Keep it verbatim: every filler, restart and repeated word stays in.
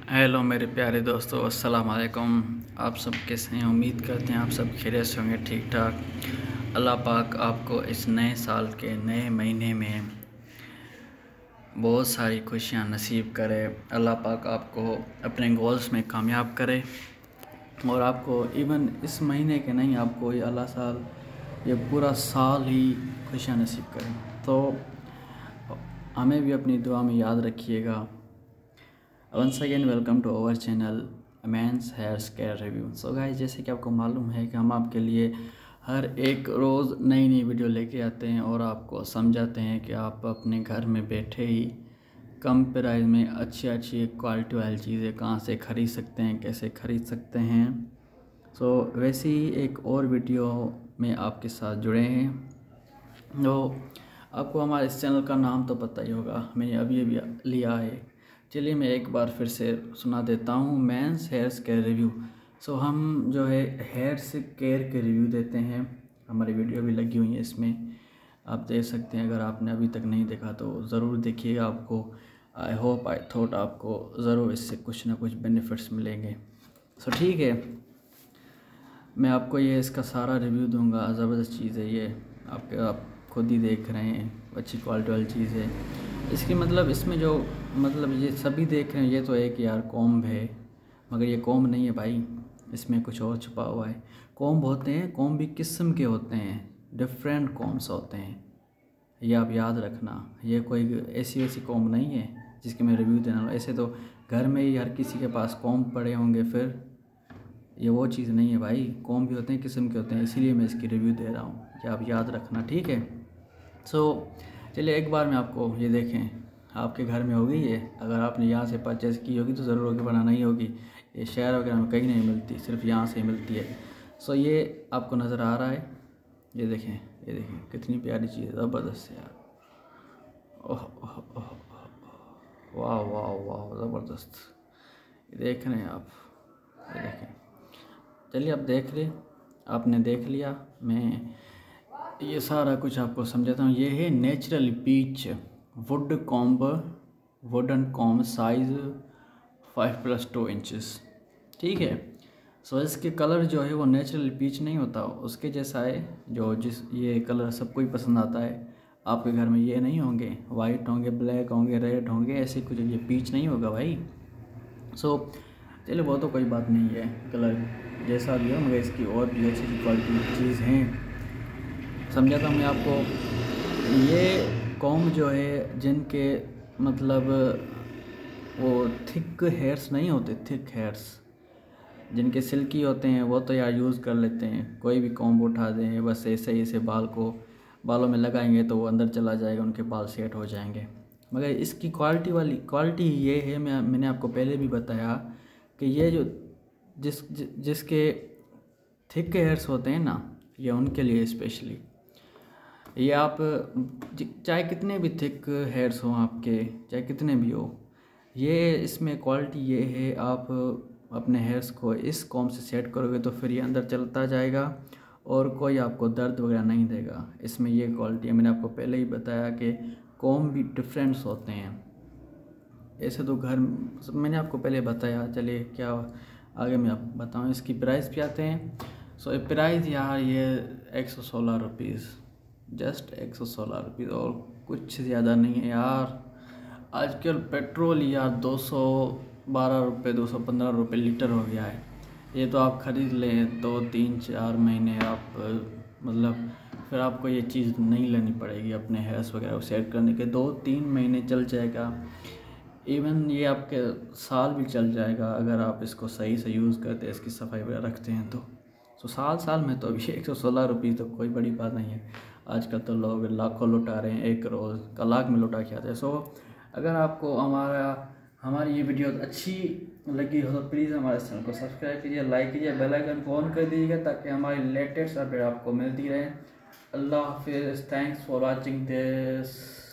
Hello मेरे प्यारे दोस्तों, अस्सलाम वालेकुम। आप सब कैसे हैं? उम्मीद करते हैं आप सब खैरियत से होंगे, ठीक ठाक। अल्लाह पाक आपको इस नए साल के नए महीने में बहुत सारी खुशियां नसीब करे। अल्लाह पाक आपको अपने गोल्स में कामयाब करे और आपको इवन इस महीने के नहीं, आपको ये अल्लाह साल ये पूरा साल ही खुशियां नसीब करे। तो हमें भी अपनी दुआ में याद रखिएगा। Once again welcome to our channel men's hair care review. So guys, जैसे कि आपको मालूम है कि हम आपके लिए हर एक रोज़ नई नई वीडियो लेके आते हैं और आपको समझाते हैं कि आप अपने घर में बैठे ही कम प्राइस में अच्छी अच्छी क्वालिटी वाली चीज़ें कहाँ से ख़रीद सकते हैं, कैसे ख़रीद सकते हैं। सो वैसे ही एक और वीडियो में आपके साथ जुड़े हैं। तो आपको हमारे इस चैनल का नाम तो पता ही होगा, मैंने अभी अभी लिया है। चलिए मैं एक बार फिर से सुना देता हूँ, men's hair care review. So हम जो है हेयर से केयर के रिव्यू देते हैं। हमारी वीडियो भी लगी हुई है इसमें, आप देख सकते हैं। अगर आपने अभी तक नहीं देखा तो ज़रूर देखिएगा। आपको आई होप आई थॉट आपको ज़रूर इससे कुछ ना कुछ बेनिफिट्स मिलेंगे। सो ठीक है, मैं आपको ये इसका सारा रिव्यू दूंगा। ज़बरदस्त चीज़ है ये, आपके आप खुद ही देख रहे हैं, अच्छी क्वालिटी वाली चीज़ है। इसकी मतलब इसमें जो मतलब ये सभी देख रहे हैं, ये तो एक यार कॉम्ब है, मगर ये कॉम्ब नहीं है भाई, इसमें कुछ और छुपा हुआ है। कॉम्ब होते हैं, कॉम्ब भी किस्म के होते हैं, डिफरेंट कॉम्ब्स होते हैं, ये आप याद रखना। ये कोई ऐसी वैसी कॉम्ब नहीं है जिसके मैं रिव्यू देना हूँ। ऐसे तो घर में ही हर किसी के पास कॉम्ब पड़े होंगे, फिर ये वो चीज़ नहीं है भाई। कॉम्ब भी होते हैं, किस्म के होते हैं, इसीलिए मैं इसकी रिव्यू दे रहा हूँ, ये आप याद रखना, ठीक है। सो चलिए एक बार में आपको ये देखें, आपके घर में होगी ये। अगर आपने यहाँ से परचेज़ की होगी तो ज़रूर होगी, वरना नहीं होगी। ये शहर वगैरह में कहीं नहीं मिलती, सिर्फ यहाँ से ही मिलती है। सो ये आपको नज़र आ रहा है, ये देखें, ये देखें कितनी प्यारी चीज़ है, ज़बरदस्त यार। ओह ओह ओह, वाह वाह वाह, ज़बरदस्त। ये देख रहे हैं आप, ये देखें। चलिए आप देख ले, आपने देख लिया। मैं ये सारा कुछ आपको समझाता हूँ। ये है natural peach wood comb, wooden comb, size five plus two inches, ठीक है। सो इसके कलर जो है वो नेचुरल पीच नहीं होता, उसके जैसा है। जो जिस ये कलर सबको ही पसंद आता है, आपके घर में ये नहीं होंगे, वाइट होंगे, ब्लैक होंगे, रेड होंगे, ऐसे कुछ। ये पीच नहीं होगा भाई। सो चलिए वो तो कोई बात नहीं है, कलर जैसा भी हो, मगर इसकी और भी अच्छी क्वालिटी चीज़ हैं, समझाता हूँ मैं आपको। ये कॉम्ब जो है, जिनके मतलब वो थिक हेयर्स नहीं होते, थिक हेयर्स जिनके सिल्की होते हैं, वो तो यार यूज़ कर लेते हैं। कोई भी कॉम्ब उठा दें, बस ऐसे ही ऐसे बाल को बालों में लगाएंगे तो वो अंदर चला जाएगा, उनके बाल सेट हो जाएंगे। मगर इसकी क्वालिटी वाली क्वालिटी ये है, मैं मैंने आपको पहले भी बताया कि ये जो जिस जि, जिसके थिक हेयर्स होते हैं ना, ये उनके लिए स्पेशली। ये आप चाहे कितने भी थिक हेयर्स हों आपके, चाहे कितने भी हो, ये इसमें क्वालिटी ये है, आप अपने हेयर्स को इस कॉम्ब से सेट करोगे तो फिर ये अंदर चलता जाएगा और कोई आपको दर्द वगैरह नहीं देगा। इसमें ये क्वालिटी है। मैंने आपको पहले ही बताया कि कॉम्ब भी डिफरेंट्स होते हैं। ऐसे तो घर मैंने आपको पहले बताया। चलिए क्या आगे मैं आपको बताऊँ, इसकी प्राइस भी आते हैं। सो प्राइस यार ये एक सौ सोलह रुपीज़, जस्ट एक सौ सोलह रुपीज़, और कुछ ज़्यादा नहीं है यार। आजकल पेट्रोल यार दो सौ बारह रुपये, दो सौ पंद्रह रुपये लीटर हो गया है। ये तो आप ख़रीद लें दो तीन चार महीने, आप मतलब फिर आपको ये चीज़ नहीं लेनी पड़ेगी अपने हेयर्स वगैरह सेट करने के। दो तीन महीने चल जाएगा, इवन ये आपके साल भी चल जाएगा अगर आप इसको सही से यूज़ करते हैं, इसकी सफाई वगैरह रखते हैं तो। सो साल साल में तो अभी एक सौ सोलह रुपीज़ तो कोई बड़ी बात नहीं है। आजकल तो लोग लाखों लुटा रहे हैं, एक रोज़ का लाख में लुटा के आते हैं। सो अगर आपको हमारा हमारी ये वीडियो अच्छी लगी हो तो प्लीज़ हमारे चैनल को सब्सक्राइब कीजिए, लाइक कीजिए, बेल आइकन को ऑन कर दीजिएगा ताकि हमारी लेटेस्ट अपडेट आपको मिलती रहे। अल्लाह हाफिज़, थैंक्स फॉर वाचिंग दिस।